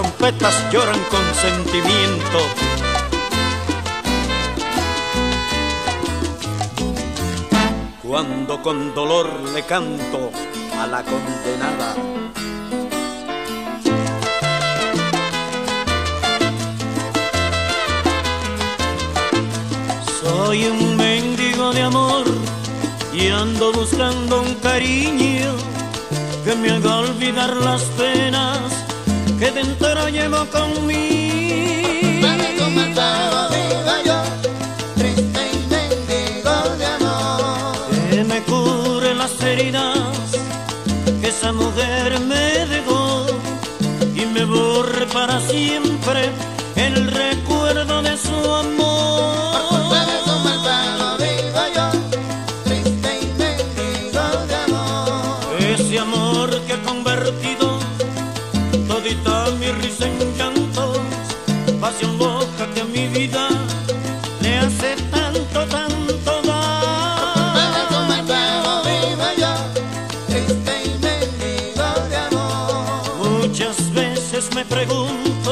trompetas lloran con sentimiento. Cuando con dolor le canto a la condenada. Soy un mendigo de amor y ando buscando un cariño que me haga olvidar las penas que dentro llevo conmigo. Como el fuego vivo yo, triste y mendigo de amor. Que me cure las heridas que esa mujer me dejó y me borre para siempre el recuerdo de su amor. Como el fuego vivo yo, triste y mendigo de amor. Ese amor que ha convertido todita mi risa en llantos, pasión loca que a mi vida le hace tanto, tanto daño. Como el fuego vivo yo, triste y mendigo de amor. Muchas veces me pregunto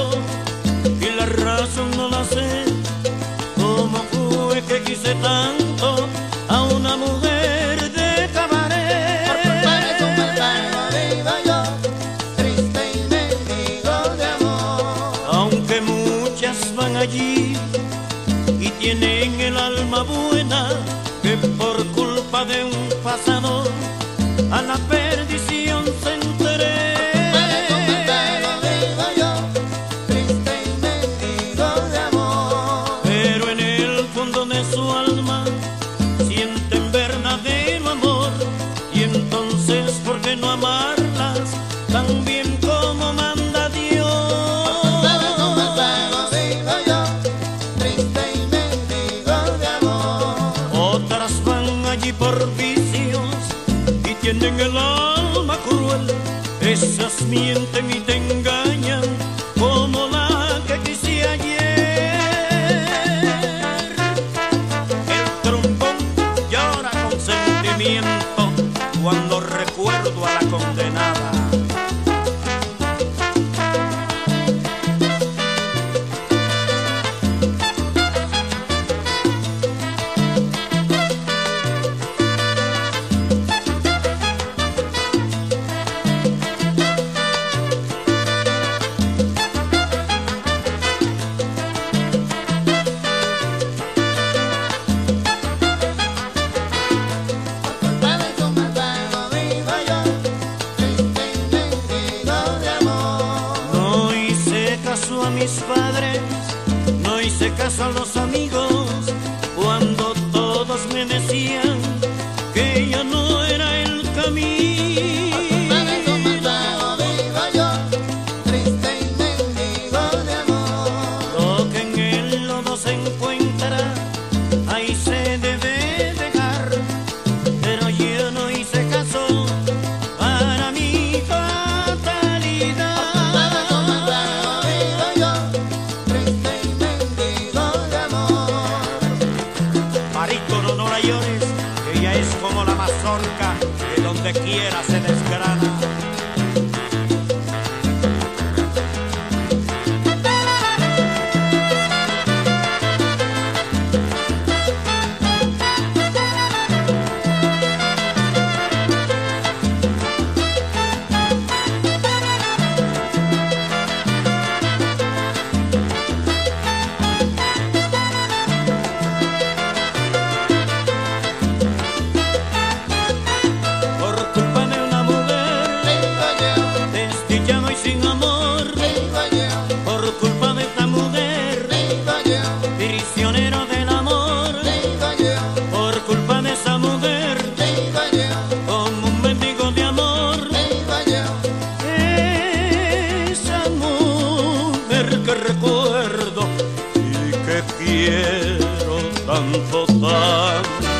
y la razón no la sé, cómo fue que quise tanto a una mujer de cabaret. Como el fuego vivo yo, triste y mendigo de amor. Aunque muchas van allí y tienen el alma buena, que por culpa de un pasado a la perdición se entrega. Como el fuego vivo yo, triste y mendigo de amor. Pero en el fondo de su alma sienten verdadero amor, y entonces ¿por qué no amarlas tan bien como manda Dios? Como el fuego vivo yo, triste y mendigo de amor. Otras van allí por vicios y tienen el alma cruel. Esas mienten y te engañan como la que quise ayer. El trombón llora con sentimiento cuando recuerdo a la condenada. Como el fuego vivo yo, triste y mendigo de amor. No hice caso a mis padres, no hice caso a los amigos, cuando todos me decían que yo no era el camino. Como el fuego vivo yo, triste y mendigo de amor. Lo que en el lodo se encuentra, ahí se debe dejar, pero yo no hice caso para mi fatalidad. Como el fuego vivo yo, triste y mendigo de amor. Marito, no la llores, que ella es como la mazorca, que donde quiera se desgrana. Por culpa de una mujer Vivo yo, desdichado y sin amor, vivo yo, por culpa de esta mujer vivo yo, prisionero del amor, vivo yo, por culpa de esa mujer vivo yo, como un mendigo de amor. vivo yo. Esa mujer que recuerdo y que quiero tanto, tanto.